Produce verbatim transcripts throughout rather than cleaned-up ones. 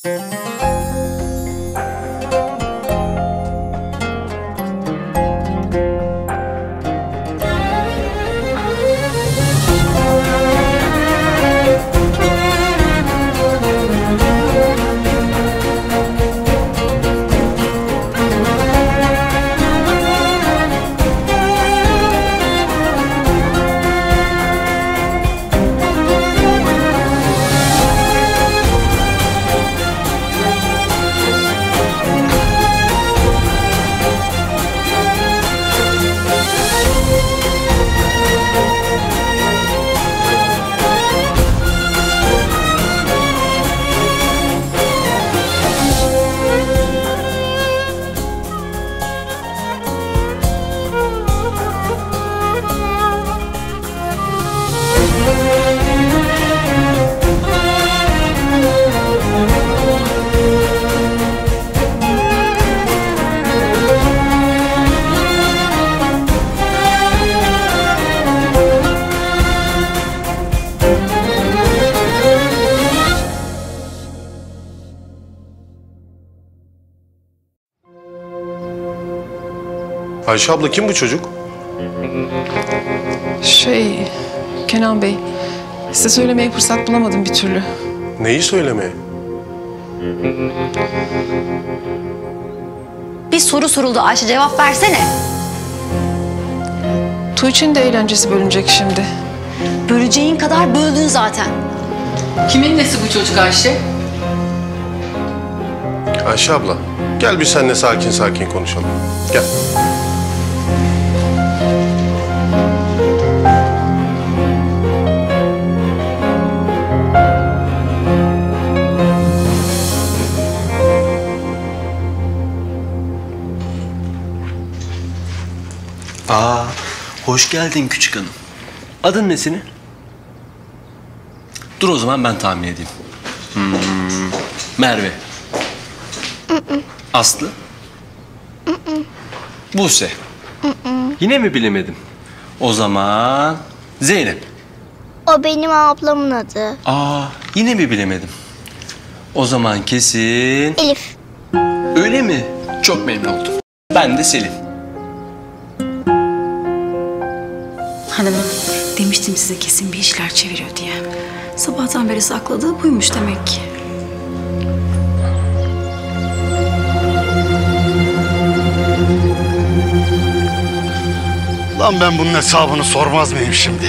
Ayşe abla, kim bu çocuk? Şey, Kenan Bey, size söylemeye fırsat bulamadım bir türlü. Neyi söylemeye? Bir soru soruldu Ayşe, cevap versene. Tuğçe'nin de eğlencesi bölünecek şimdi. Böleceğin kadar böldün zaten. Kimin nesi bu çocuk Ayşe? Ayşe abla, gel bir seninle sakin sakin konuşalım. Gel. Aa, hoş geldin küçük hanım. Adın ne senin? Dur o zaman ben tahmin edeyim. Hmm, Merve. Aslı. Buse. Yine mi bilemedim? O zaman Zeynep. O benim ablamın adı. Aa, yine mi bilemedim? O zaman kesin... Elif. Öyle mi? Çok memnun oldum. Ben de Selin. Hanımım, demiştim size kesin bir işler çeviriyor diye. Sabahtan beri sakladığı buymuş demek ki. Lan ben bunun hesabını sormaz mıyım şimdi?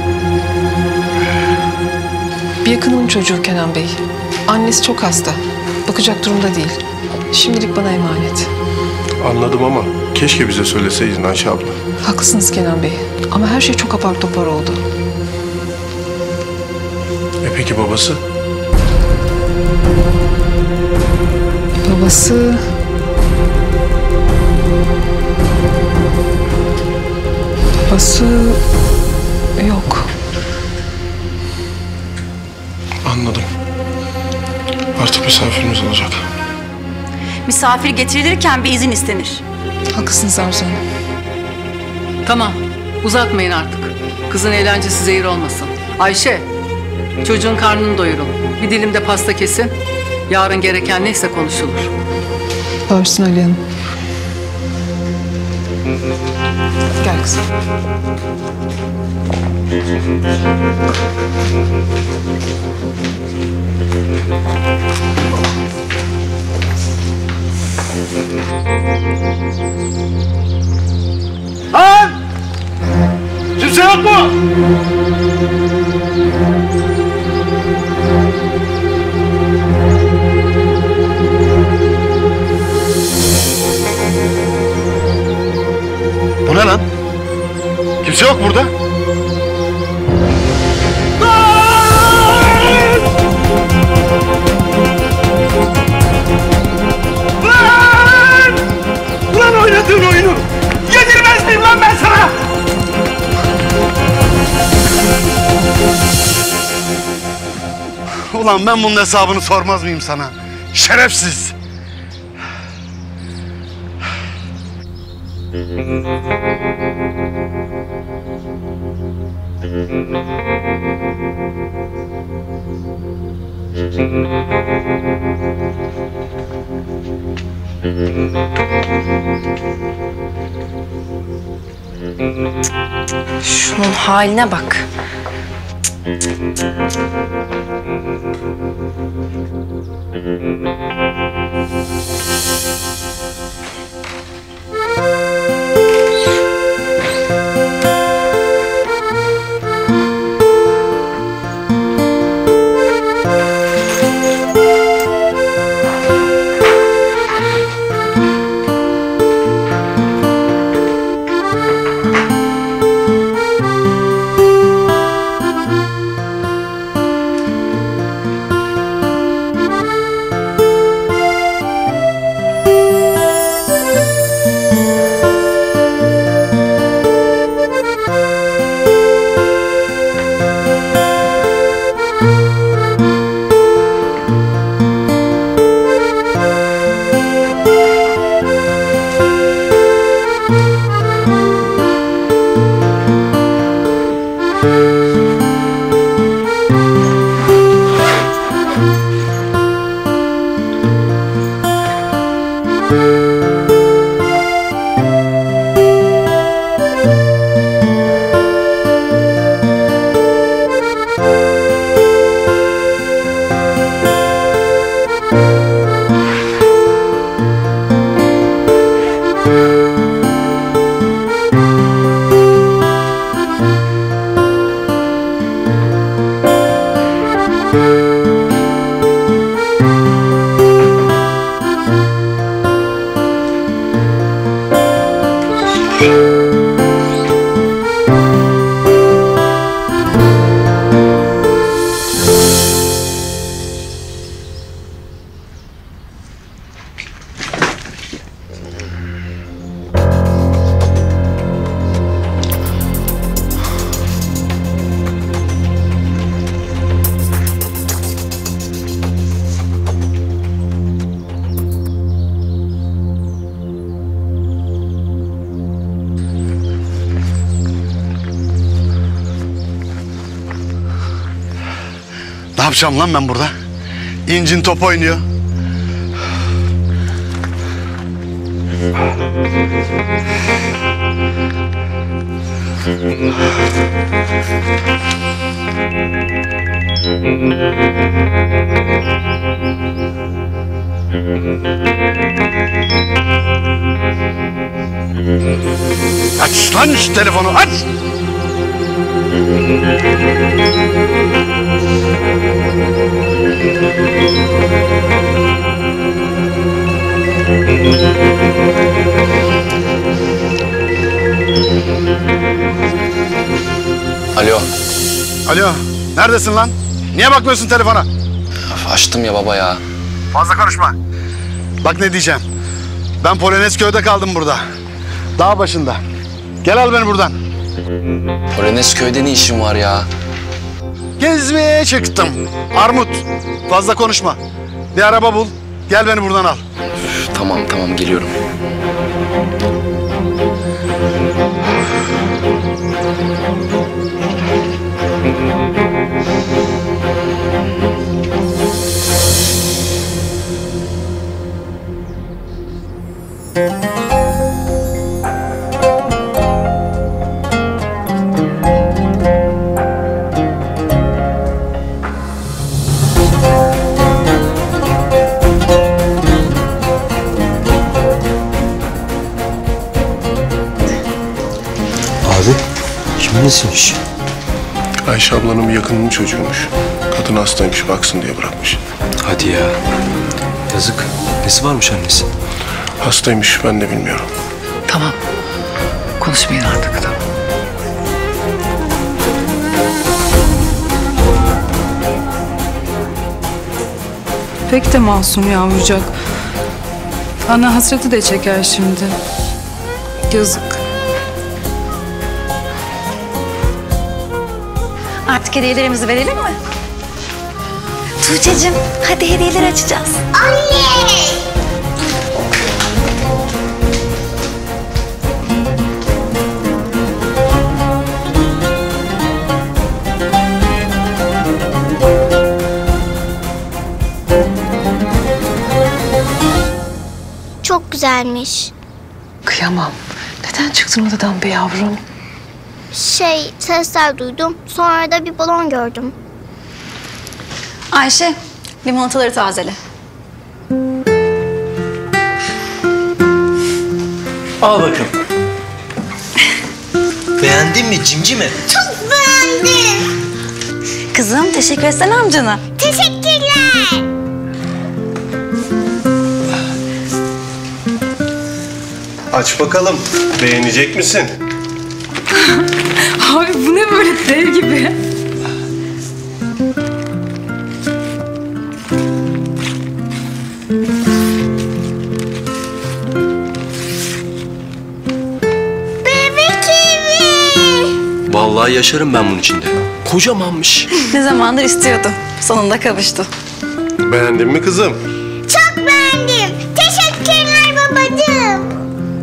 Bir yakınımın çocuğu Kenan Bey. Annesi çok hasta. Bakacak durumda değil. Şimdilik bana emanet. Anladım ama keşke bize söyleseydin Ayşe abla. Haklısınız Kenan Bey. Ama her şey çok apar topar oldu. E peki babası? Babası... Babası... Yok. Anladım. Artık misafirimiz olacak. Misafir getirilirken bir izin istenir. Haklısınız Arzu Hanım. Tamam, uzatmayın artık. Kızın eğlencesi zehir olmasın. Ayşe, çocuğun karnını doyurun. Bir dilim de pasta kesin. Yarın gereken neyse konuşulur. Bağırsın Ali Hanım. Gel kızım. Lan! Kimse yok mu? Bu ne lan? Kimse yok burada. Lan! Lan oynadığın oyunu yedirmez miyim lan ben sana? Ulan ben bunun hesabını sormaz mıyım sana? Şerefsiz! Şunun haline bak. Ne yapacağım lan ben burada? İncin top oynuyor. Aç lan şu telefonu, aç! Alo. Alo, neredesin lan? Niye bakmıyorsun telefona? Açtım ya baba ya. Fazla konuşma. Bak ne diyeceğim. Ben Polonezköy'de kaldım burada. Dağ başında. Gel al beni buradan. Polonezköy'de ne işin var ya? Gezmeye çıktım. Armut, fazla konuşma. Bir araba bul, gel beni buradan al. Üf, tamam tamam geliyorum. Abi, kimin nesiymiş? Ayşe ablanın bir yakınının çocuğuymuş. Kadın hastaymış, baksın diye bırakmış. Hadi ya. Yazık. Nesi varmış annesi? Hastaymış, ben de bilmiyorum. Tamam. Konuşmayın artık, tamam. Pek de masum yavrucak. Ana hasreti de çeker şimdi. Yazık. Artık hediyelerimizi verelim mi? Tuğçe'cim hadi hediyeleri açacağız. Anne! Çok güzelmiş. Kıyamam. Neden çıktın odadan be yavrum? Şey, sesler duydum. Sonra da bir balon gördüm. Ayşe, limonataları tazele. Al bakın. Beğendin mi cimcime? Çok beğendim. Kızım, teşekkür etsene amcana. Teşekkürler. Aç bakalım. Beğenecek misin? Abi bu ne böyle dev gibi? Bebek evi. Vallahi yaşarım ben bunun içinde. Kocamanmış. Ne zamandır istiyordum. Sonunda kavuştu. Beğendin mi kızım? Çok beğendim. Teşekkürler babacığım.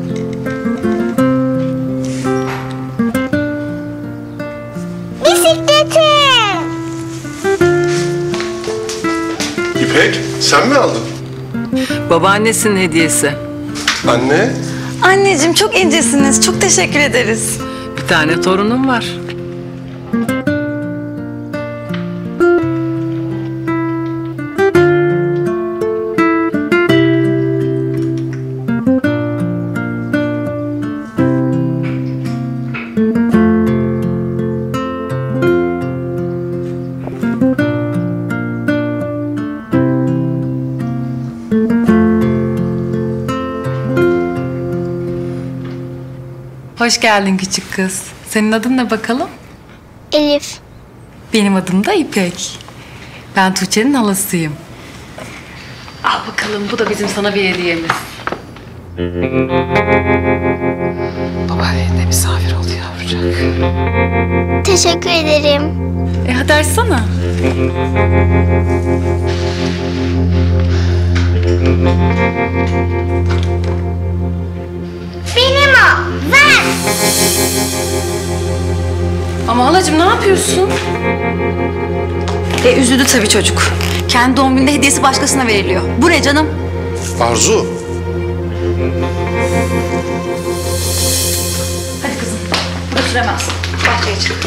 Bisikletim. İpek, sen mi aldın? Babaannesinin hediyesi. Anne, Anneciğim çok incesiniz. Çok teşekkür ederiz. Bir tane torunum var. Hoş geldin küçük kız. Senin adın ne bakalım? Elif. Benim adım da İpek. Ben Tuğçe'nin halasıyım. Al bakalım, bu da bizim sana bir hediyemiz. Babaannenle misafir oldu yavrucak. Teşekkür ederim. E hadi açsana. Benim o. Ver. Ama halacığım ne yapıyorsun? E üzüldü tabii çocuk. Kendi doğum gününde hediyesi başkasına veriliyor. Bu ne canım? Arzu. Hadi kızım. Götüremezsin. Bahçeye çık.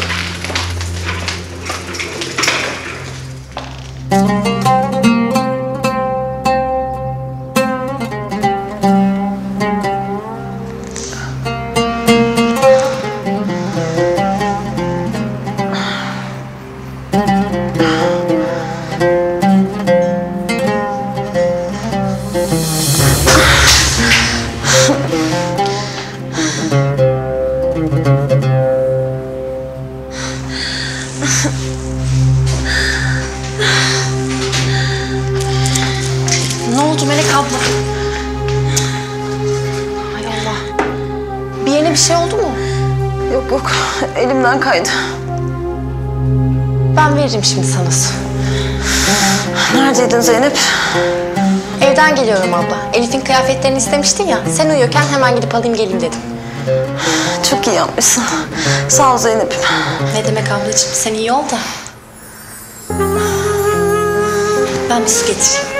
Ne oldu Melek abla? Hay Allah. Bir yerine bir şey oldu mu? Yok yok, elimden kaydı. Ben veririm şimdi sana su. Neredeydin Zeynep? Evden geliyorum abla. Elif'in kıyafetlerini istemiştin ya. Sen uyuyorken hemen gidip alayım geleyim dedim. Çok iyi yapmışsın. Sağ ol Zeynep'im. Ne demek ablacığım? Sen iyi ol da. Ben bir su getireyim.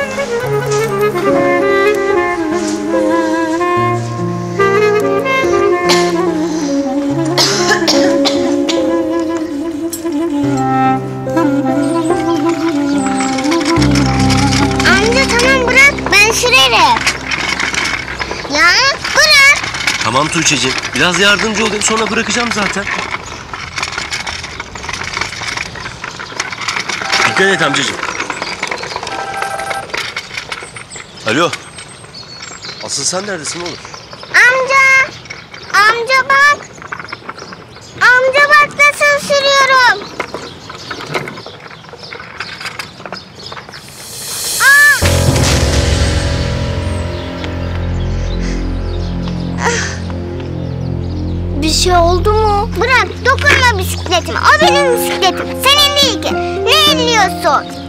Amca tamam bırak. Ben sürerim. Ya bırak. Tamam Tuğçe'ciğim. Biraz yardımcı olayım sonra bırakacağım zaten. Dikkat et amcacığım. Alo. Asıl sen neredesin oğlum? Amca. Amca bak. Amca bak nasıl sürüyorum. Aa! Ah! Bir şey oldu mu? Bırak dokunma bisikletime. O benim bisikletim. Senin değil ki. Ne elliyorsun?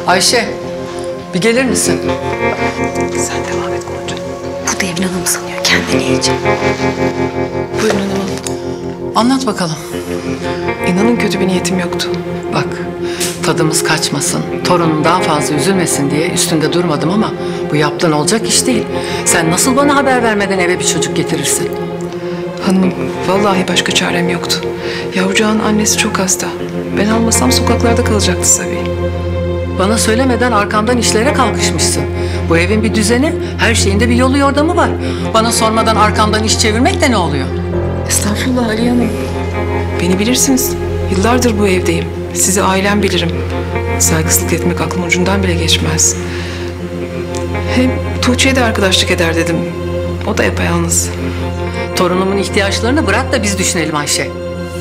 Ayşe, bir gelir misin? Sen devam et Gonca. Bu da Evin Hanım sanıyor kendini iyice. Buyurun hanımım. Anlat bakalım. İnanın kötü bir niyetim yoktu. Bak, tadımız kaçmasın, torunun daha fazla üzülmesin diye üstünde durmadım ama bu yaptığın olacak iş değil. Sen nasıl bana haber vermeden eve bir çocuk getirirsin? Hanımım, vallahi başka çarem yoktu. Yavrucağın annesi çok hasta. Ben almasam sokaklarda kalacaktı Sabi. Bana söylemeden arkamdan işlere kalkışmışsın. Bu evin bir düzeni, her şeyinde bir yolu yordamı var. Bana sormadan arkamdan iş çevirmek de ne oluyor? Estağfurullah Aliye Hanım. Beni bilirsiniz. Yıllardır bu evdeyim. Sizi ailem bilirim. Saygısızlık etmek aklım ucundan bile geçmez. Hem Tuğçe'ye de arkadaşlık eder dedim. O da yapayalnız. Torunumun ihtiyaçlarını bırak da biz düşünelim Ayşe.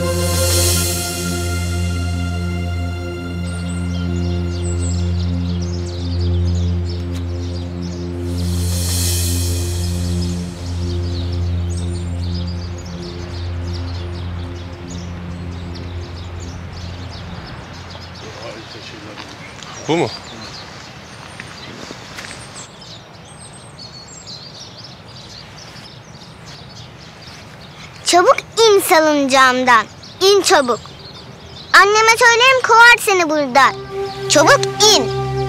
Bu mu? Çabuk in salıncağımdan. İn çabuk. Anneme söylerim kovar seni buradan. Çabuk in.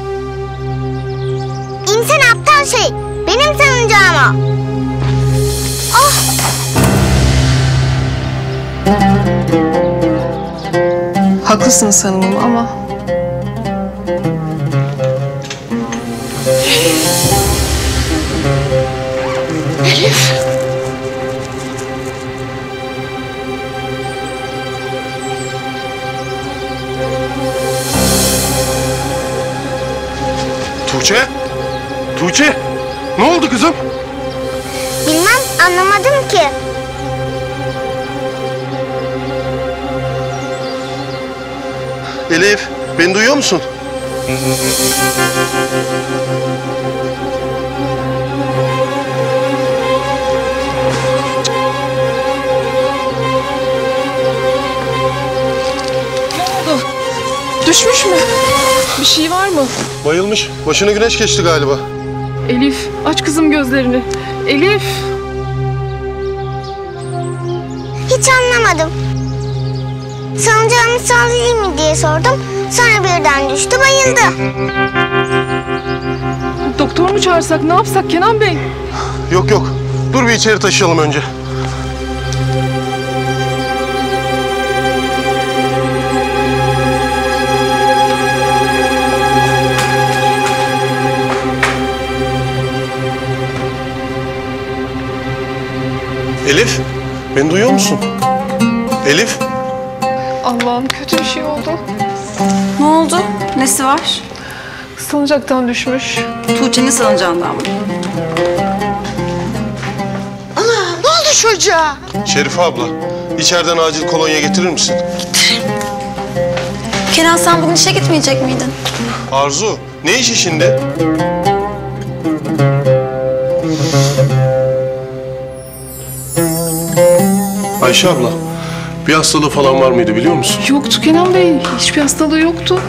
İnsene aptal şey. Benim salıncağıma. Ah! Haklısınız hanımım ama... Elif! Tuğçe? Tuğçe? Ne oldu kızım? Bilmem, anlamadım ki. Elif, beni duyuyor musun? Ne oldu? Düşmüş mü? Bir şey var mı? Bayılmış. Başına güneş geçti galiba. Elif, aç kızım gözlerini. Elif! Hiç anlamadım. Salıncağımı sallayayım mı diye sordum. Sonra birden düştü, bayıldı. Doktor mu çağırsak, ne yapsak Kenan Bey? Yok yok. Dur bir içeri taşıyalım önce. Elif, beni duyuyor musun? Elif. Allah'ım kötü bir şey oldu. Ne oldu? Nesi var? Salıncaktan düşmüş. Tuğçe'nin salıncağından mı? Ana ne oldu çocuğa? Şerife abla, içeriden acil kolonya getirir misin? Kenan sen bugün işe gitmeyecek miydin? Arzu, ne işi şimdi? Ayşe abla, bir hastalığı falan var mıydı biliyor musun? Yoktu Kenan Bey. Hiçbir hastalığı yoktu.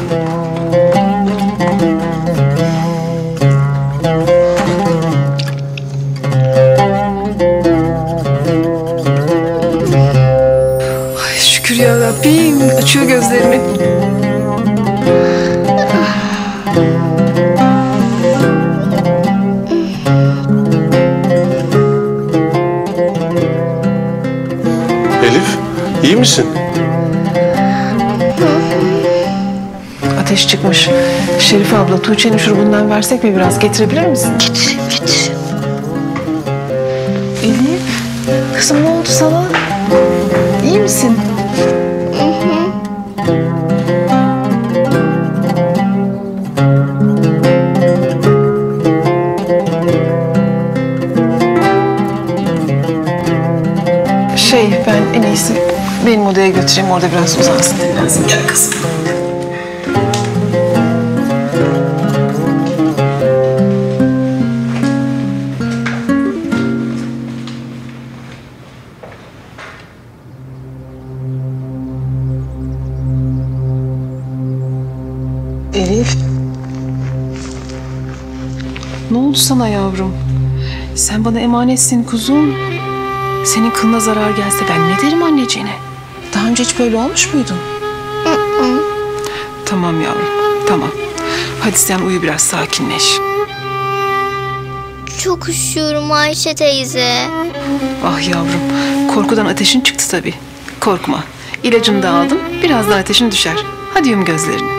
Ay şükür ya Rabbim. Açıyor gözlerimi. Elif, iyi misin? Ateş çıkmış. Şerife abla, Tuğçe'nin şurubundan versek mi biraz? Getirebilir misin? Getir, getir. Elif, kızım ne oldu sana? İyi misin? Hı hı. Şey, ben en iyisi benim odaya götüreyim. Orada biraz uzansın, dinlensin. Gel kızım. Elif, oldu sana yavrum? Sen bana emanetsin kuzum. Senin kılına zarar gelse ben ne derim anneciğine? Daha önce hiç böyle olmuş muydun? Tamam yavrum, tamam. Hadi sen uyu biraz, sakinleş. Çok üşüyorum Ayşe teyze. Ah yavrum, korkudan ateşin çıktı tabii. Korkma, ilacını da aldım, birazdan ateşin düşer. Hadi yum gözlerini.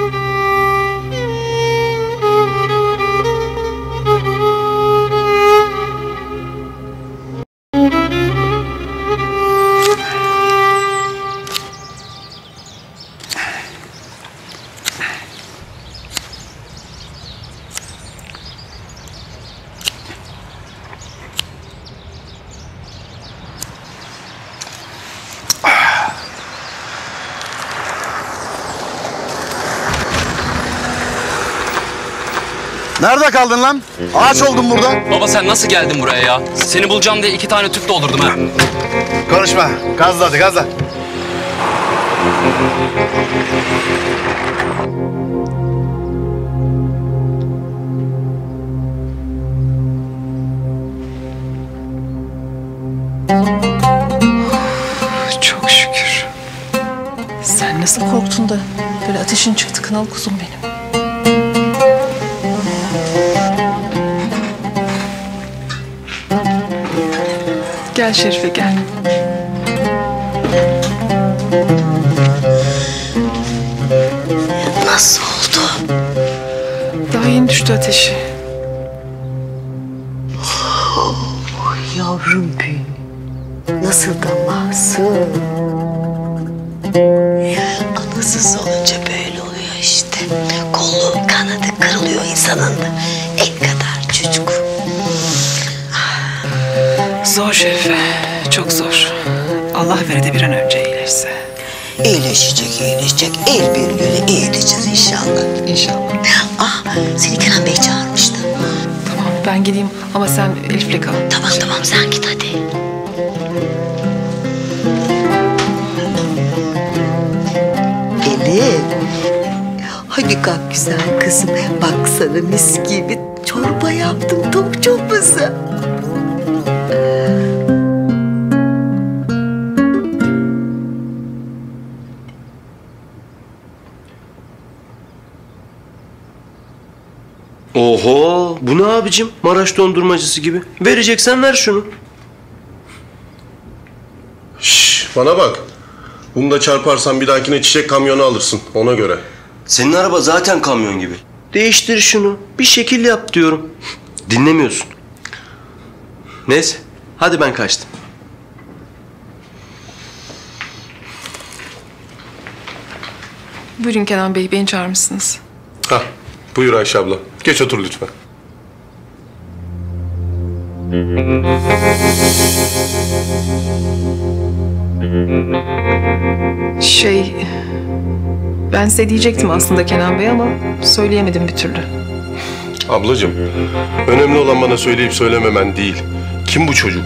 Nerede kaldın lan? Ağaç oldun burada. Baba sen nasıl geldin buraya ya? Seni bulacağım diye iki tane tüp doldurdum ha. Konuşma. Gazla hadi gazla. Çok şükür. Sen nasıl korktun da böyle ateşin çıktı kınalı kuzum benim. Gel Şerife gel. Nasıl oldu? Daha yeni düştü ateşi. Oh, yavrum benim. Nasıl da mahzun. Anasız olunca böyle oluyor işte. Kolu kanadı kırılıyor insanın da. En kadar çocuk. Zor Şerife, çok zor. Allah vere de bir an önce iyileşse. İyileşecek, iyileşecek. El birliğiyle iyileşeceğiz inşallah. İnşallah. Ah, seni Kenan Bey çağırmıştı. Tamam, ben gideyim ama sen Elif'le kal. Tamam tamam, sen git hadi. Elif. Hadi kalk güzel kızım. Bak sana mis gibi çorba yaptım, tavuk çorbası. Oho, bu ne abicim? Maraş dondurmacısı gibi. Vereceksen ver şunu. Şşş, bana bak. Bunu da çarparsan bir dahakine çiçek kamyonu alırsın, ona göre. Senin araba zaten kamyon gibi. Değiştir şunu. Bir şekil yap diyorum. Dinlemiyorsun. Neyse, hadi ben kaçtım. Buyurun Kenan Bey, beni çağırmışsınız. Hah, buyur Ayşe abla. Geç otur lütfen. Şey... Ben size diyecektim aslında Kenan Bey ama söyleyemedim bir türlü. Ablacığım, önemli olan bana söyleyip söylememen değil. Kim bu çocuk?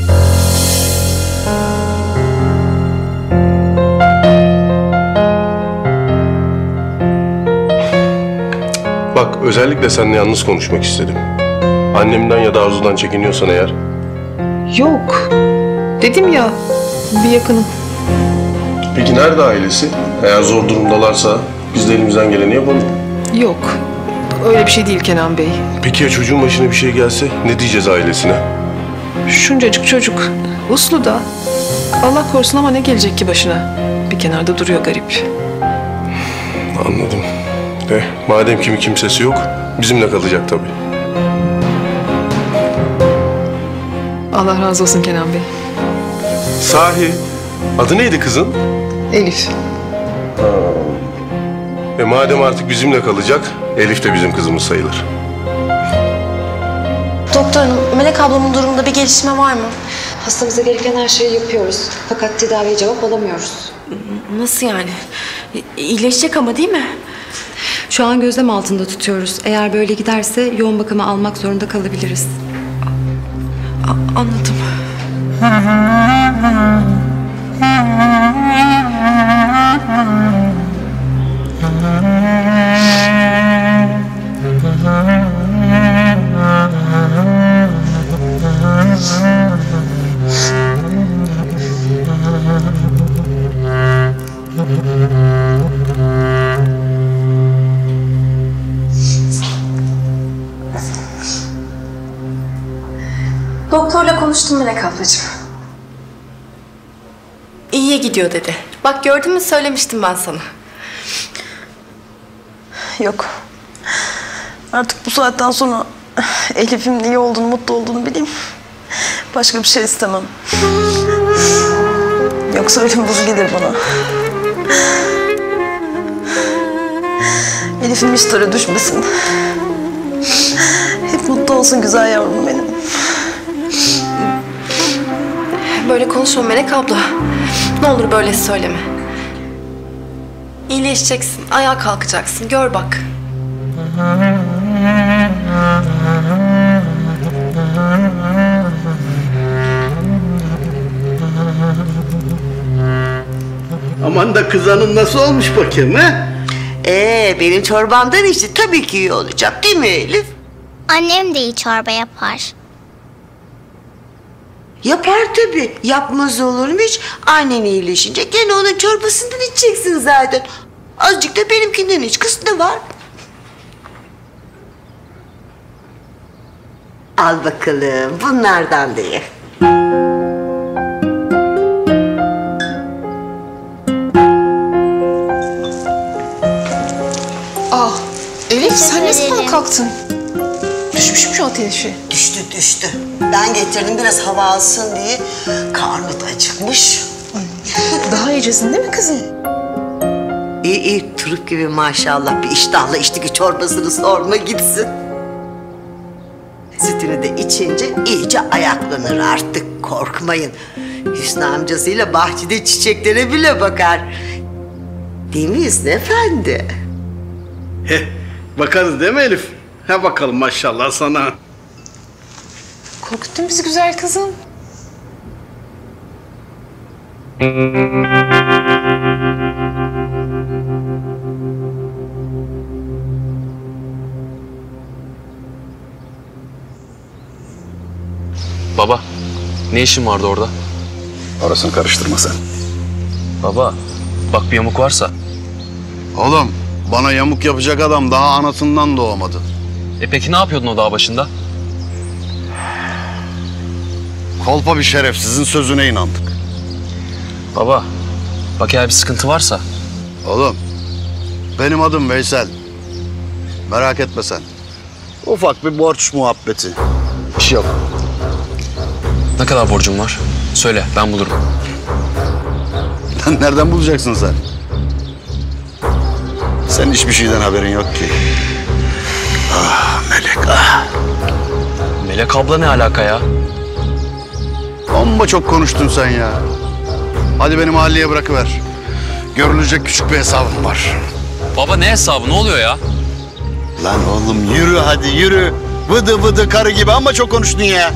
Bak, özellikle seninle yalnız konuşmak istedim. Annemden ya da Arzu'dan çekiniyorsan eğer. Yok. Dedim ya, bir yakınım. Peki nerede ailesi? Eğer zor durumdalarsa biz de elimizden geleni yapalım. Yok. Öyle bir şey değil Kenan Bey. Peki ya çocuğun başına bir şey gelse ne diyeceğiz ailesine? Şuncacık çocuk. Uslu da. Allah korusun ama ne gelecek ki başına? Bir kenarda duruyor garip. Anladım. Eh, madem kimi kimsesi yok, bizimle kalacak tabii. Allah razı olsun Kenan Bey. Sahi, adı neydi kızın? Elif. E madem artık bizimle kalacak, Elif de bizim kızımız sayılır. Doktor hanım, Melek ablamın durumunda bir gelişme var mı? Hastamıza gereken her şeyi yapıyoruz. Fakat tedaviye cevap alamıyoruz. Nasıl yani? İyileşecek ama değil mi? Şu an gözlem altında tutuyoruz. Eğer böyle giderse yoğun bakıma almak zorunda kalabiliriz. A- anladım. konuştum Melek ablacığım. İyiye gidiyor dedi. Bak gördün mü, söylemiştim ben sana. Yok. Artık bu saatten sonra Elif'in iyi olduğunu, mutlu olduğunu bileyim. Başka bir şey istemem. Yoksa ölüm buzu gelir bana. Elif'in işleri düşmesin. Hep mutlu olsun güzel yavrum benim. Böyle konuşma Melek abla. Ne olur böyle söyleme. İyileşeceksin, ayağa kalkacaksın. Gör bak. Aman da kız hanım nasıl olmuş bakayım ha? Ee, benim çorbamdan içti. Tabii ki iyi olacak değil mi Elif? Annem de iyi çorba yapar. Yapar tabii. Yapmaz olur mu hiç? Annen iyileşince gene onun çorbasından içeceksin zaten. Azıcık da benimkinden iç. Kız ne var? Al bakalım. Bunlardan da ye. Ah, Elif sen ne ederim. zaman kalktın? Düşmüş mü şu ateşi? Düştü düştü. Ben getirdim biraz hava alsın diye. Karnı da acıkmış. Daha iyicesin değil mi kızım? İyi iyi turuk gibi maşallah. Bir iştahla içti ki çorbasını sorma gitsin. Sütünü de içince iyice ayaklanır artık. Korkmayın. Hüsnü amcasıyla bahçede çiçeklere bile bakar. Değil mi Hüsnü efendi? Heh, bakarız değil mi Elif? Ha bakalım maşallah sana. Korkuttun bizi güzel kızım. Baba, ne işin vardı orada? Orasını karıştırma sen. Baba, bak bir yamuk varsa. Oğlum, bana yamuk yapacak adam daha anasından doğamadı. E peki ne yapıyordun o dağ başında? Kolpa bir şerefsizin sözüne inandık. Baba, bak eğer bir sıkıntı varsa. Oğlum, benim adım Veysel. Merak etme sen. Ufak bir borç muhabbeti. Bir şey yok. Ne kadar borcum var? Söyle, ben bulurum. Nereden bulacaksın sen? Senin hiçbir şeyden haberin yok ki. Ah Melek ah. Melek abla ne alaka ya? Amma çok konuştun sen ya. Hadi beni mahalleye bırakıver. Görülecek küçük bir hesabım var. Baba ne hesabı? Ne oluyor ya? Lan oğlum yürü hadi yürü. Vıdı vıdı karı gibi amma çok konuştun ya.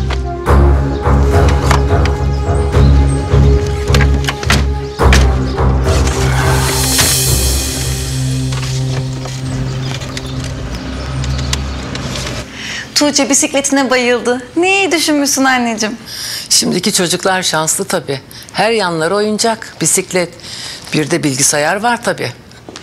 Tuğçe bisikletine bayıldı. Ne iyi düşünmüşsün anneciğim. Şimdiki çocuklar şanslı tabii. Her yanları oyuncak, bisiklet. Bir de bilgisayar var tabii.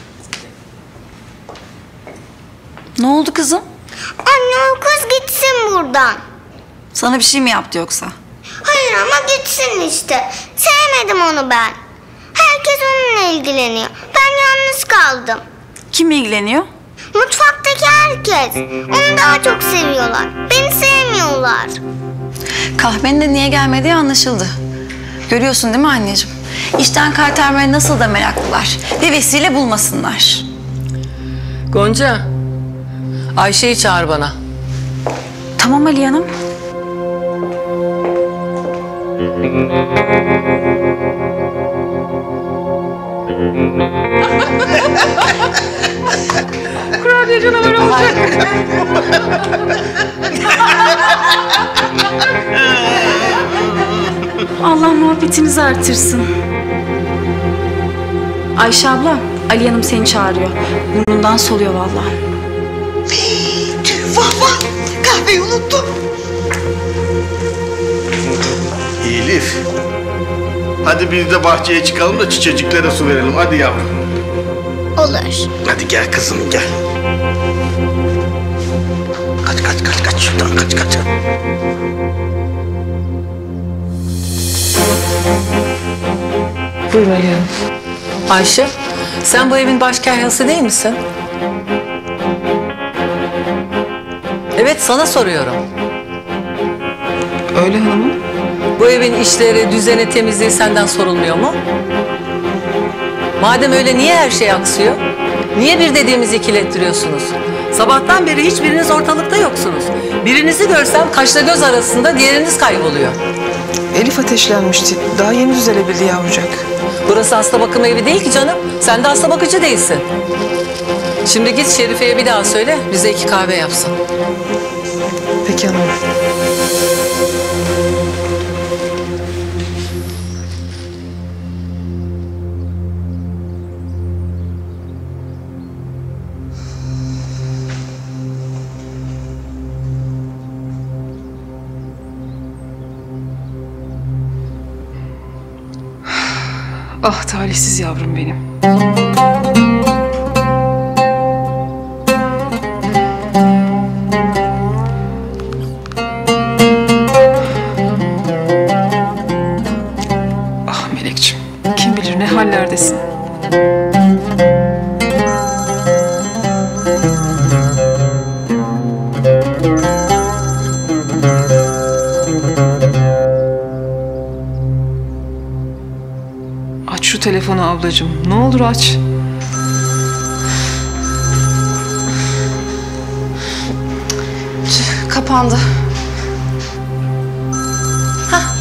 Ne oldu kızım? Anne o kız gitsin buradan. Sana bir şey mi yaptı yoksa? Hayır ama gitsin işte. Sevmedim onu ben. Herkes onunla ilgileniyor. Ben yalnız kaldım. Kim ilgileniyor? Mutfaktaki herkes. Onu daha çok seviyorlar. Beni sevmiyorlar. Kahvenin de niye gelmediği anlaşıldı. Görüyorsun değil mi anneciğim? İşten kaytarmaya nasıl da meraklılar. Bir vesile bulmasınlar. Gonca, Ayşe'yi çağır bana. Tamam Ali Hanım. Kurabiye canavar olacak. Allah muhabbetinizi artırsın. Ayşe abla, Ali Hanım seni çağırıyor. Burnundan soluyor vallahi. Vah vah! Kahveyi unuttum. Elif. Hadi biz de bahçeye çıkalım da çiçeciklere su verelim. Hadi yavrum. Olur. Hadi gel kızım gel. Kaç kaç kaç kaç şuradan kaç kaç. Buyurun Aliye Hanım. Ayşe, sen bu evin baş kahyası değil misin? Evet, sana soruyorum. Öyle hanımım. Bu evin işleri, düzeni, temizliği senden sorulmuyor mu? Madem öyle niye her şey aksıyor? Niye bir dediğimizi ikilettiriyorsunuz? Sabahtan beri hiçbiriniz ortalıkta yoksunuz. Birinizi görsem kaşla göz arasında diğeriniz kayboluyor. Elif ateşlenmişti. Daha yeni düzelebildi yavrucak. Burası hasta bakım evi değil ki canım. Sen de hasta bakıcı değilsin. Şimdi git Şerife'ye bir daha söyle, bize iki kahve yapsın. Peki hanım. Ah talihsiz yavrum benim. Ah Melekciğim, kim bilir ne hallerdesin. Aç şu telefonu ablacığım. Ne olur aç. Kapandı. Hah.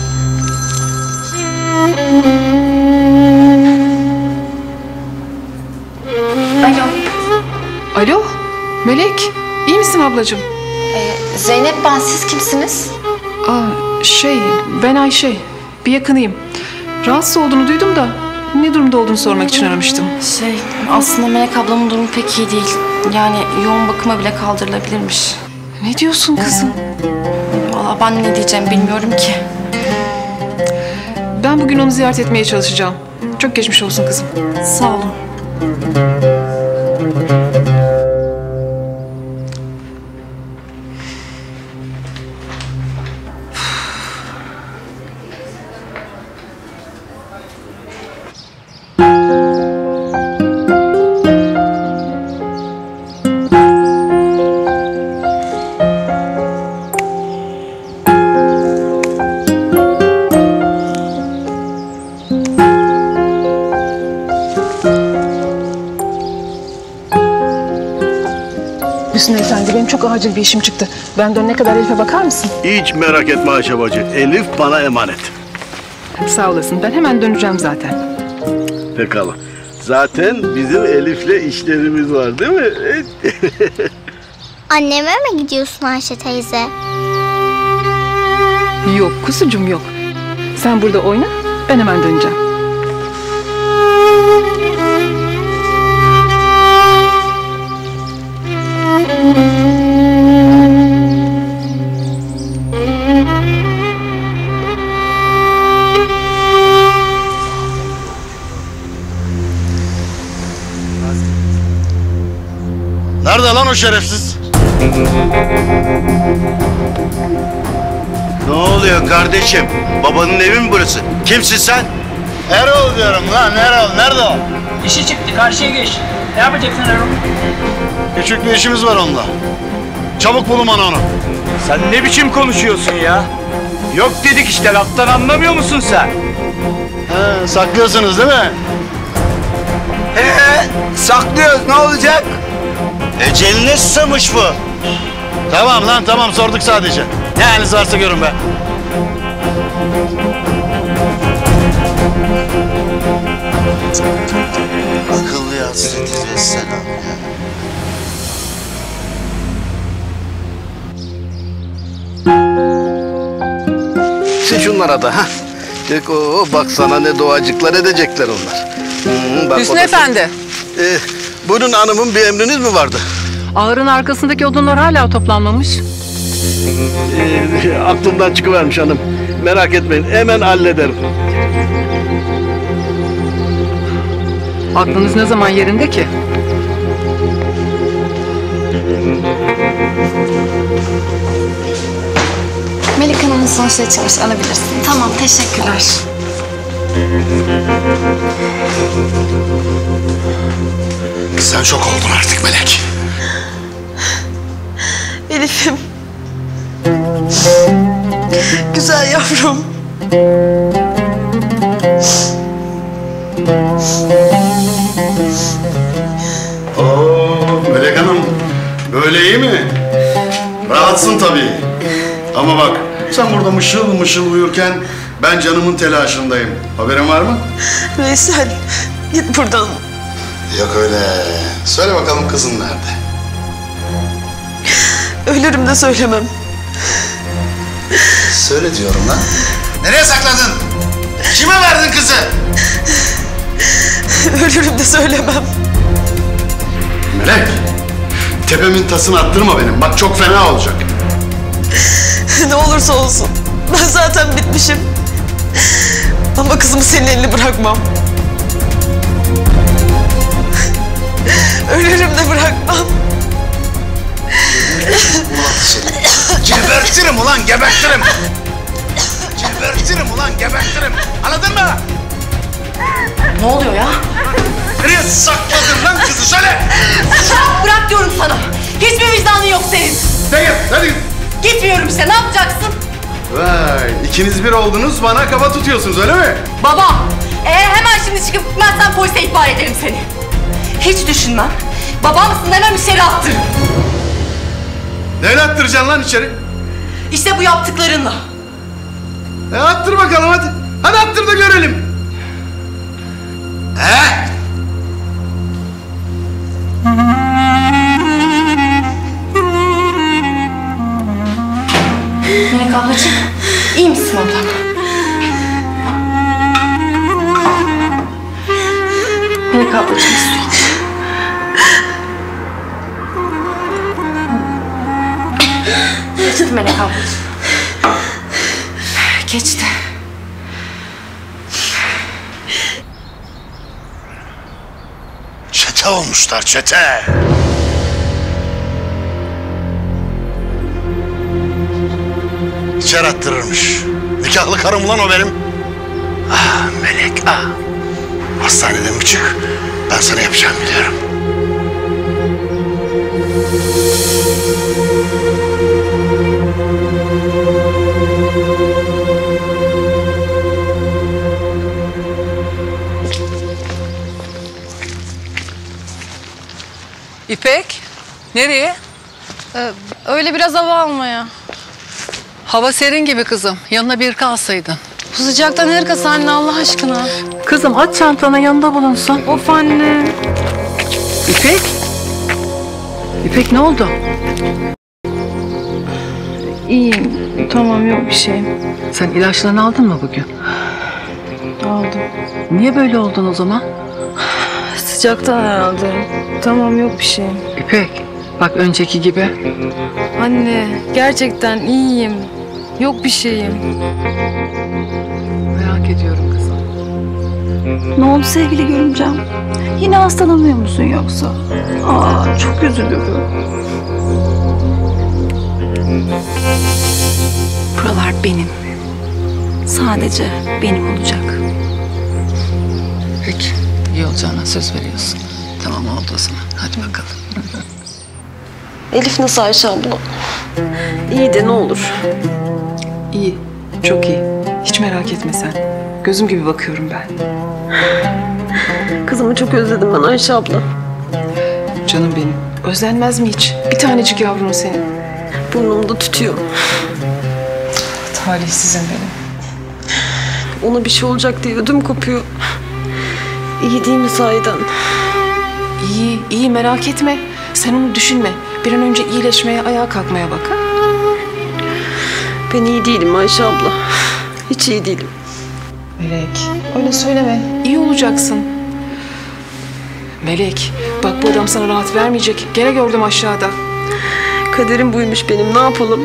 Alo. Alo, Melek. İyi misin ablacığım? Ee, Zeynep ben, siz kimsiniz? Aa, şey, ben Ayşe. Bir yakınıyım. Rahatsız olduğunu duydum da ne durumda olduğunu sormak için aramıştım. Şey, aslında Melek ablamın durumu pek iyi değil. Yani yoğun bakıma bile kaldırılabilirmiş. Ne diyorsun kızım? Vallahi ben ne diyeceğim bilmiyorum ki. Ben bugün onu ziyaret etmeye çalışacağım. Çok geçmiş olsun kızım. Sağ olun. Hüsnü Efendi, benim çok acil bir işim çıktı. Ben dönene kadar Elif'e bakar mısın? Hiç merak etme Ayşe bacı. Elif bana emanet. Sağ olasın. Ben hemen döneceğim zaten. Pekala. Zaten bizim Elif'le işlerimiz var değil mi? Anneme mi gidiyorsun Ayşe teyze? Yok kuzucuğum yok. Sen burada oyna, ben hemen döneceğim. Nerede lan o şerefsiz? Ne oluyor kardeşim? Babanın evi mi burası? Kimsin sen? Erol diyorum lan, Erol. Nerede o? İşi çıktı, karşıya geç. Ne yapacaksın Erol? Küçük bir işimiz var onunla. Çabuk bulun bana onu. Sen ne biçim konuşuyorsun ya? Yok dedik işte, laftan anlamıyor musun sen? He, saklıyorsunuz değil mi? He, saklıyoruz, ne olacak? Eceline susamış bu. Tamam lan, tamam, sorduk sadece. Ne haliniz varsa görün be. Akıllı hasretiz vesselam ya. Sen şunlara da ha. O bak sana ne doğacıklar edecekler onlar. Hı, bak, Hüsnü da... Efendi. Ee, buyurun hanımım, bir emriniz mi vardı? Ahırın arkasındaki odunlar hala toplanmamış. Ee, aklımdan çıkıvermiş hanım. Merak etmeyin, hemen hallederim. Aklınız ne zaman yerinde ki? Melek Hanım'ın son şey çıkmış, alabilirsin. Tamam, teşekkürler. Sen çok oldun artık Melek. Elif'im. Güzel yavrum. Oo, Melek Hanım, böyle iyi mi? Rahatsın tabii. Ama bak, sen burada mışıl mışıl uyurken ben canımın telaşındayım. Haberin var mı? Veysel, git buradan. Yok öyle. Söyle bakalım kızın nerede? Ölürüm de söylemem. Söyle diyorum lan. Nereye sakladın? Kime verdin kızı? Ölürüm de söylemem. Melek, tepemin tasını attırma benim. Bak çok fena olacak. Ne olursa olsun. Ben zaten bitmişim. Ama kızımı senin eline bırakmam. Ölürüm de bırakmam. Gebertirim ulan, gebertirim. Gebertirim ulan, gebertirim. Anladın mı? Ne oluyor ya? Nereye sakladın lan kızı, söyle. Bırak, bırak diyorum sana. Hiçbir vicdanın yok senin. Değil, hadi. Gitmiyorum işte, ne yapacaksın? Vay, ikiniz bir oldunuz, bana kafa tutuyorsunuz öyle mi? Baba, eğer hemen şimdi çıkıp gitmezsen polise ihbar ederim seni. Hiç düşünmem. Babam mısın hemen içeri attırırım. Neyle attıracaksın lan içeri? İşte bu yaptıklarınla. E attır bakalım hadi. Hadi attır da görelim. He? Melek ablacığım, iyi misin ablam? Melek ablacığım istiyorum. Geçti Melek ablacığım. Geçti. Çete olmuşlar, çete. İçeri attırırmış. Nikahlı karım lan o benim. Ah Melek, ah. Hastaneden mi çık? Ben sana yapacağım biliyorum. İpek, nereye? Ee, öyle biraz hava almaya. Hava serin gibi kızım. Yanına bir kalsaydın. Bu sıcakta ne hırkası anne Allah aşkına? Kızım aç çantana, yanında bulunsun. Of anne. İpek? İpek ne oldu? İyiyim. Tamam yok bir şey. Sen ilaçlarını aldın mı bugün? Aldım. Niye böyle oldun o zaman? Sıcakta herhalde. Tamam yok bir şey. İpek bak önceki gibi. Anne gerçekten iyiyim. Yok bir şeyim. Merak ediyorum kızım. Ne oldu sevgili görümcem? Yine hastalanıyor musun yoksa? Aa, çok üzülürüm. Buralar benim. Sadece benim olacak. Peki. İyi olacağına söz veriyorsun. Tamam oldu o zaman. Hadi bakalım. Elif nasıl Ayşe abla? İyi de ne olur. İyi, çok iyi. Hiç merak etme sen. Gözüm gibi bakıyorum ben. Kızımı çok özledim ben Ayşe abla. Canım benim. Özlenmez mi hiç? Bir tanecik yavrun senin. Burnumda tutuyor. Talihsizim benim. Ona bir şey olacak diye ödüm kopuyor. İyi değil mi sahiden? İyi, iyi merak etme. Sen onu düşünme. Bir an önce iyileşmeye, ayağa kalkmaya bak. Ha? Ben iyi değilim Ayşe abla. Hiç iyi değilim. Melek, öyle söyleme. İyi olacaksın. Melek, bak bu adam sana rahat vermeyecek. Gene gördüm aşağıda. Kaderim buymuş benim, ne yapalım?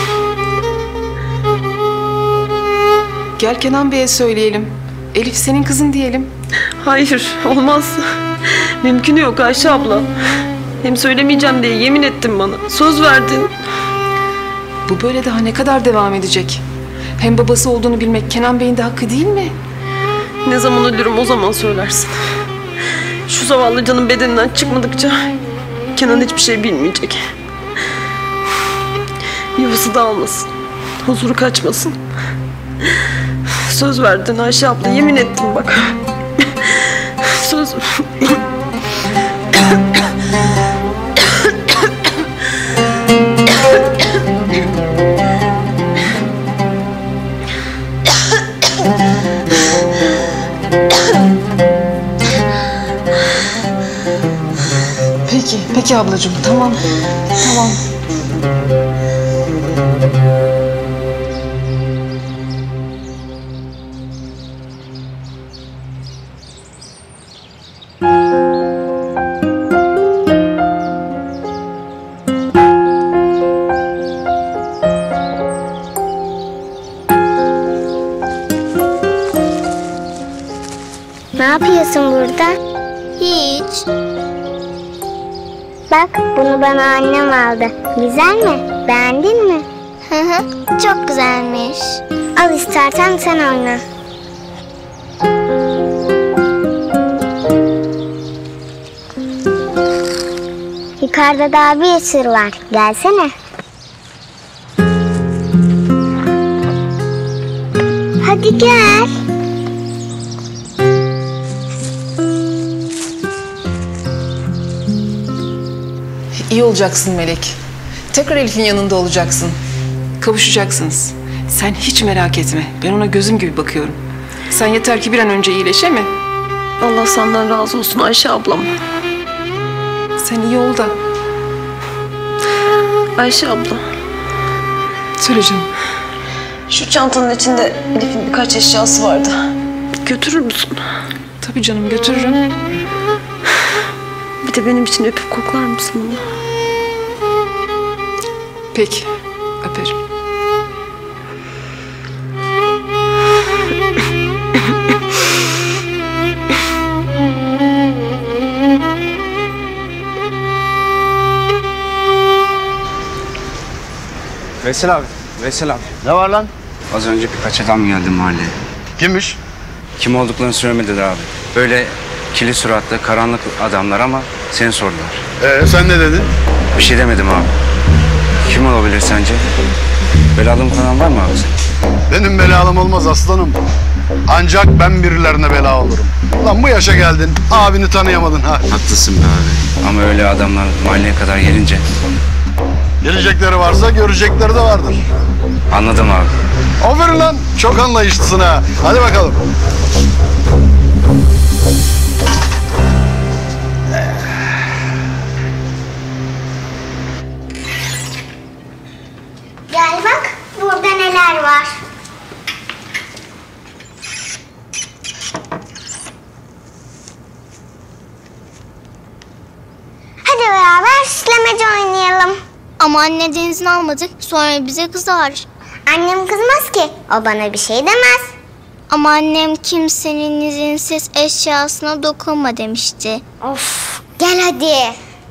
Gel Kenan Bey'e söyleyelim. Elif senin kızın diyelim. Hayır, olmaz. Mümkün yok Ayşe abla. Hem söylemeyeceğim diye yemin ettin bana. Söz verdin. Bu böyle daha ne kadar devam edecek? Hem babası olduğunu bilmek Kenan Bey'in de hakkı değil mi? Ne zaman ölürüm o zaman söylersin. Şu zavallı canın bedeninden çıkmadıkça Kenan hiçbir şey bilmeyecek. Yuvası dağılmasın. Huzuru kaçmasın. Söz verdin Ayşe abla, yemin ettim bak. Söz... Peki, peki ablacığım. Tamam, tamam. Ne yapıyorsun burada? Hiç. Bak bunu bana annem aldı. Güzel mi? Beğendin mi? Hı hı. Çok güzelmiş. Al istersen sen oyna. Yukarıda daha bir sürü var. Gelsene. Hadi gel. İyi olacaksın Melek. Tekrar Elif'in yanında olacaksın. Kavuşacaksınız. Sen hiç merak etme. Ben ona gözüm gibi bakıyorum. Sen yeter ki bir an önce iyileşe mi? Allah senden razı olsun Ayşe ablam. Sen iyi ol da. Ayşe abla. Söyle canım. Şu çantanın içinde Elif'in birkaç eşyası vardı. Götürür müsün? Tabii canım, götürürüm. Bir de benim için öpüp koklar mısın onu? Peki, öperim. Veysel abi, Veysel abi. Ne var lan? Az önce birkaç adam geldi mahalleye. Kimmiş? Kim olduklarını söylemediler abi. Böyle kirli suratlı, karanlık adamlar ama seni sordular. Ee sen ne dedin? Bir şey demedim abi. Kim olabilir sence? Belalım falan var mı abi senin? Benim belalım olmaz aslanım. Ancak ben birilerine bela olurum. Lan bu yaşa geldin, abini tanıyamadın ha. Haklısın be abi. Ama öyle adamlar mahalleye kadar gelince... Gelecekleri varsa görecekleri de vardır. Anladım abi. Aferin lan, çok anlayışlısın ha. Hadi bakalım. Gel bak, burada neler var. Hadi beraber süslemece oynayalım. Ama anneden izin almadık, sonra bize kızar. Annem kızmaz ki, o bana bir şey demez. Ama annem kimsenin izinsiz eşyasına dokunma demişti. Of, gel hadi.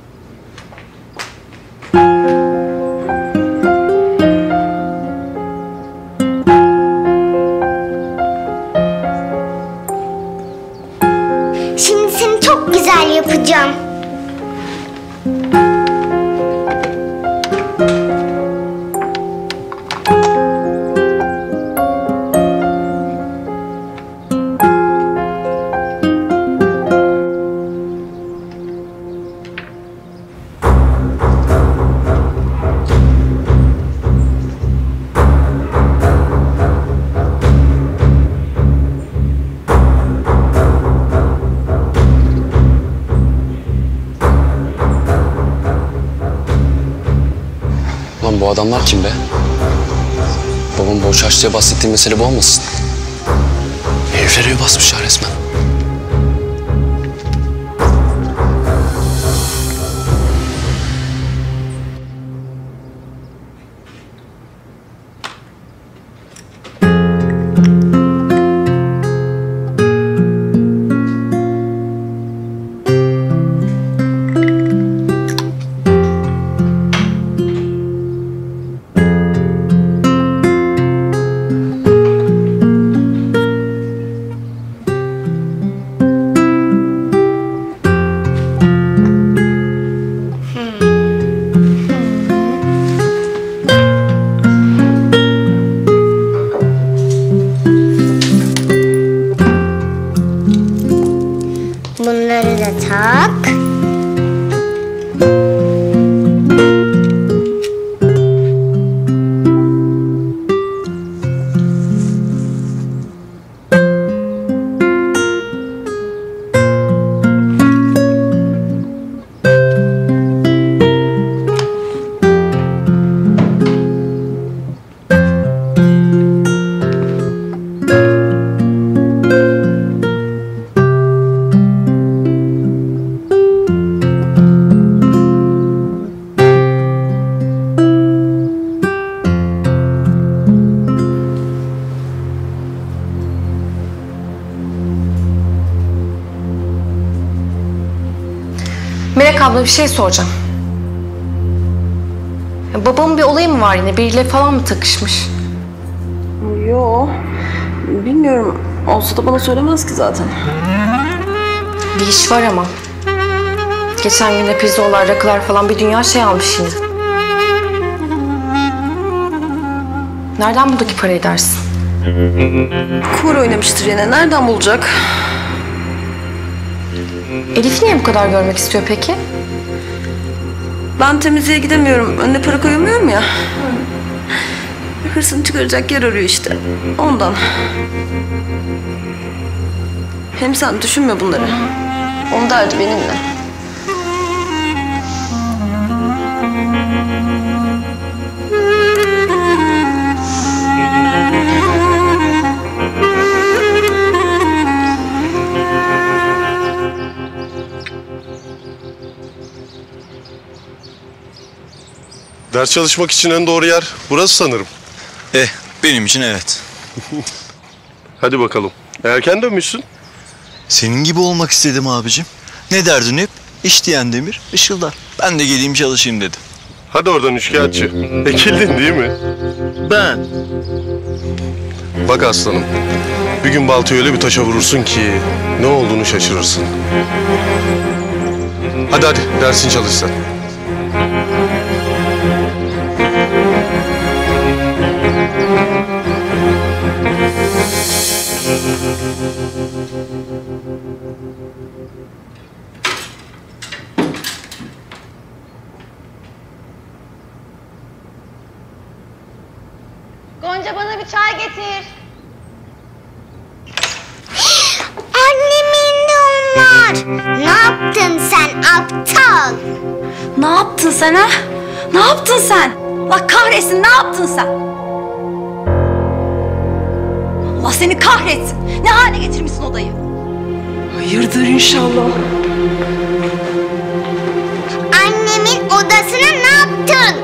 Şimdi seni çok güzel yapacağım. Lan bu adamlar kim be? Babam borç aç diye bahsettiğim mesele bu olmasın? Evlere basmışlar resmen. Bunları da tak. Melek abla bir şey soracağım. Ya babamın bir olayı mı var yine? Biriyle falan mı takışmış? Yo, bilmiyorum. Olsa da bana söylemez ki zaten. Bir iş var ama. Geçen gün de pirzolalar, rakılar falan bir dünya şey almış yine. Nereden buradaki parayı dersin? Kumar oynamıştır yine. Nereden bulacak? Elif niye bu kadar görmek istiyor peki? Ben temizliğe gidemiyorum. Önüne para koyamıyorum ya. Hırsını çıkaracak yer arıyor işte. Ondan. Hem sen düşünme bunları. Onun derdi benimle. Ders çalışmak için en doğru yer burası sanırım. Eh, benim için evet. Hadi bakalım. Erken dönmüşsün. Senin gibi olmak istedim abicim. Ne derdin hep? İş diyen demir ışıldar. Ben de geleyim çalışayım dedim. Hadi oradan üçkağıtçı. Ekildin değil mi? Ben. Bak aslanım. Bir gün baltayı öyle bir taşa vurursun ki ne olduğunu şaşırırsın. Hadi hadi dersin çalış sen. Gonca bana bir çay getir. Annemin de onlar. Ne yaptın sen aptal? Ne yaptın sen ha? Ne yaptın sen? Allah kahretsin, ne yaptın sen? Allah seni kahretsin. Ne hale getirmişsin odayı? Hayırdır inşallah. Annemin odasına ne yaptın?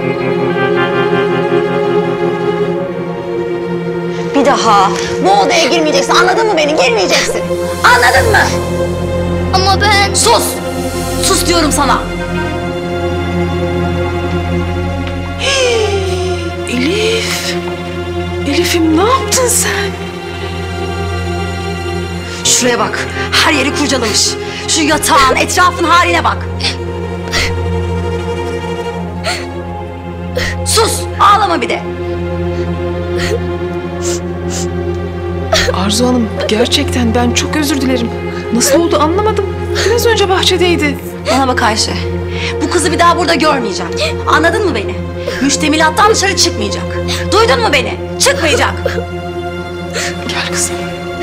Bir daha bu odaya girmeyeceksin, anladın mı beni? Girmeyeceksin. Anladın mı? Ama ben... Sus! Sus diyorum sana. Elif. Elif'im ne yaptın sen? Şuraya bak. Her yeri kurcalamış. Şu yatağın, etrafın haline bak. Sus! Ağlama bir de. Arzu Hanım gerçekten ben çok özür dilerim. Nasıl oldu anlamadım. Biraz önce bahçedeydi. Bana bak Ayşe. Bu kızı bir daha burada görmeyeceğim. Anladın mı beni? Müştemilattan dışarı çıkmayacak. Duydun mu beni? Çıkmayacak. Gel kızım.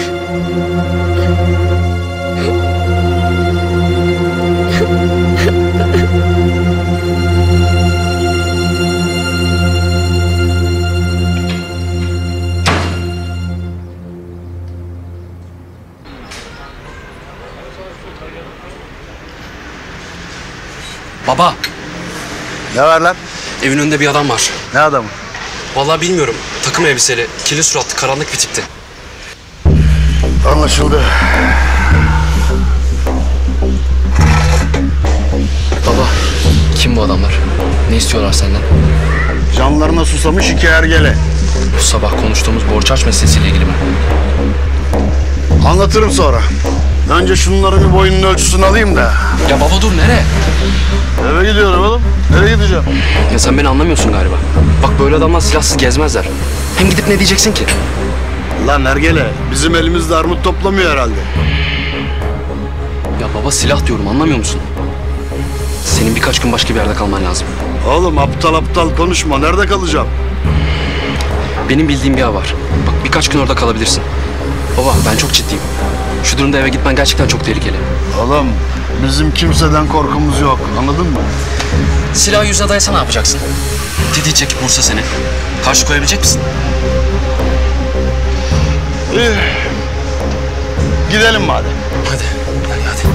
Baba. Ne var lan? Evin önünde bir adam var. Ne adamı? Vallahi bilmiyorum. Takım elbiseli, kirli suratlı, karanlık bir tipti. Anlaşıldı. Baba, kim bu adamlar? Ne istiyorlar senden? Canlarına susamış iki ergele. Bu sabah konuştuğumuz borç harç meselesiyle ilgili mi? Anlatırım sonra. Önce şunların bir boyunun ölçüsünü alayım da. Ya baba dur, nereye? Eve gidiyorum oğlum. Nereye gideceğim? Ya sen beni anlamıyorsun galiba. Bak böyle adamlar silahsız gezmezler. Hem gidip ne diyeceksin ki? Lan ergele, bizim elimizde armut toplamıyor herhalde. Ya baba silah diyorum anlamıyor musun? Senin birkaç gün başka bir yerde kalman lazım. Oğlum aptal aptal konuşma. Nerede kalacağım? Benim bildiğim bir yer var. Bak birkaç gün orada kalabilirsin. Baba ben çok ciddiyim. Şu durumda eve gitmen gerçekten çok tehlikeli. Oğlum bizim kimseden korkumuz yok. Anladın mı? Silahı yüzüne dayasa ne yapacaksın? Tetiği çekip vursa seni. Karşı koyabilecek misin? İyi. Gidelim madem. Hadi. Hadi hadi.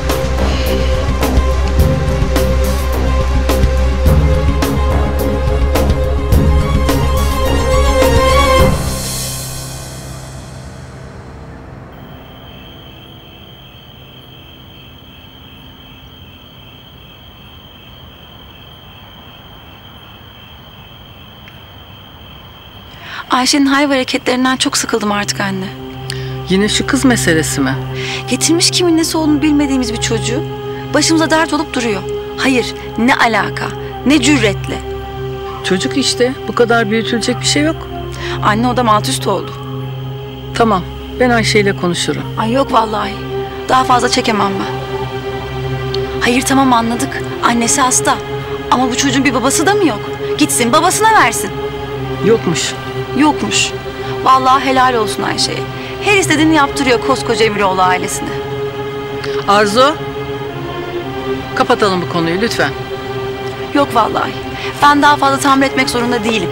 Ayşe'nin hal ve hareketlerinden çok sıkıldım artık anne. Yine şu kız meselesi mi? Getirmiş kimin nesi olduğunu bilmediğimiz bir çocuğu. Başımıza dert olup duruyor. Hayır, ne alaka, ne cüretle. Çocuk işte, bu kadar büyütülecek bir şey yok. Anne o da alt üst oldu. Tamam, ben Ayşe ile konuşurum. Ay yok vallahi, daha fazla çekemem ben. Hayır tamam anladık, annesi hasta. Ama bu çocuğun bir babası da mı yok? Gitsin babasına versin. Yokmuş. Yokmuş. Vallahi helal olsun Ayşe'ye. Her istediğini yaptırıyor koskoca Emiroğlu ailesine. Arzu, kapatalım bu konuyu lütfen. Yok vallahi. Ben daha fazla tahammül etmek zorunda değilim.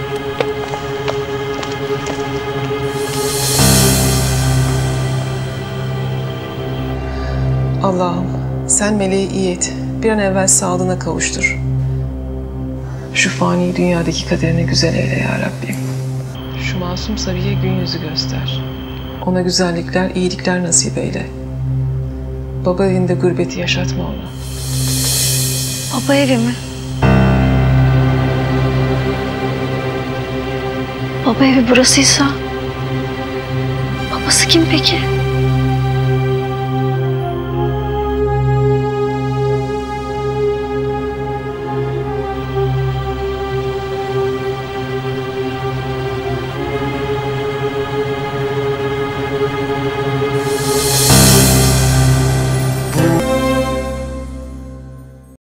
Allah'ım sen meleği iyi et. Bir an evvel sağlığına kavuştur. Şu fani dünyadaki kaderini güzel eyle ya Rabbim. Şu masum Sabiye gün yüzü göster. Ona güzellikler, iyilikler nasip eyle. Baba evinde gurbeti yaşatma ona. Baba evi mi? Baba evi burasıysa babası kim peki?